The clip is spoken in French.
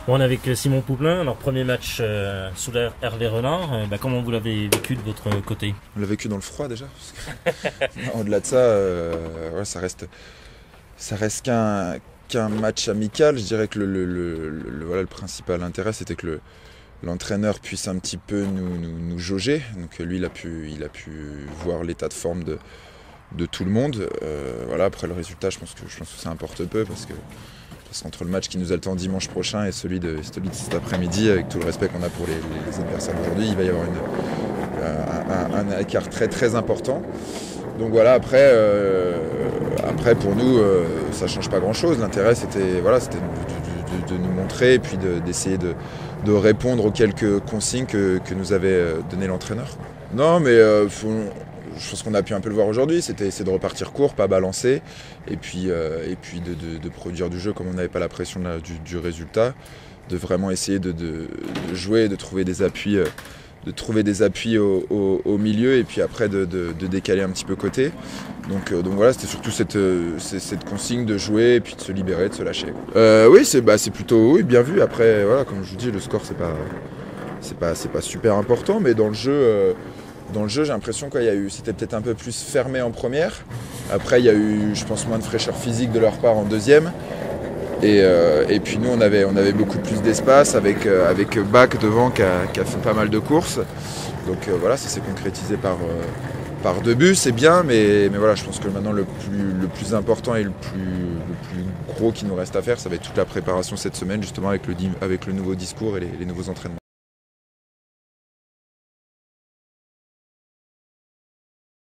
Bon, on est avec Simon Pouplin, alors premier match sous l'air Hervé Renard. Comment vous l'avez vécu de votre côté? On l'a vécu dans le froid déjà. Non, au-delà de ça, ouais, ça reste qu'un match amical. Je dirais que voilà, le principal intérêt, c'était que l'entraîneur puisse un petit peu nous jauger. Donc lui, il a pu voir l'état de forme de tout le monde. Voilà, après le résultat, je pense que ça importe peu parce qu'entre le match qui nous attend dimanche prochain et celui de cet après-midi, avec tout le respect qu'on a pour les adversaires d'aujourd'hui, il va y avoir un écart très très important. Donc voilà, après pour nous, ça ne change pas grand-chose. L'intérêt, c'était de nous montrer et puis d'essayer de répondre aux quelques consignes que nous avait donné l'entraîneur. Non, mais je pense qu'on a pu un peu le voir aujourd'hui, c'est de repartir court, pas balancer, et puis de produire du jeu comme on n'avait pas la pression du résultat, de vraiment essayer de jouer, de trouver des appuis. Au milieu et puis après de décaler un petit peu côté. Donc voilà, c'était surtout cette consigne de jouer et puis de se libérer, de se lâcher. Oui, c'est plutôt bien vu. Après, voilà, comme je vous dis, le score c'est pas super important, mais dans le jeu, j'ai l'impression que c'était peut-être un peu plus fermé en première. Après, il y a eu, je pense, moins de fraîcheur physique de leur part en deuxième. Et puis nous on avait beaucoup plus d'espace avec Bach devant qui a fait pas mal de courses. Donc voilà, ça s'est concrétisé par 2 buts, c'est bien, mais voilà, je pense que maintenant le plus important et le plus gros qui nous reste à faire, ça va être toute la préparation cette semaine justement avec le nouveau discours et les nouveaux entraînements.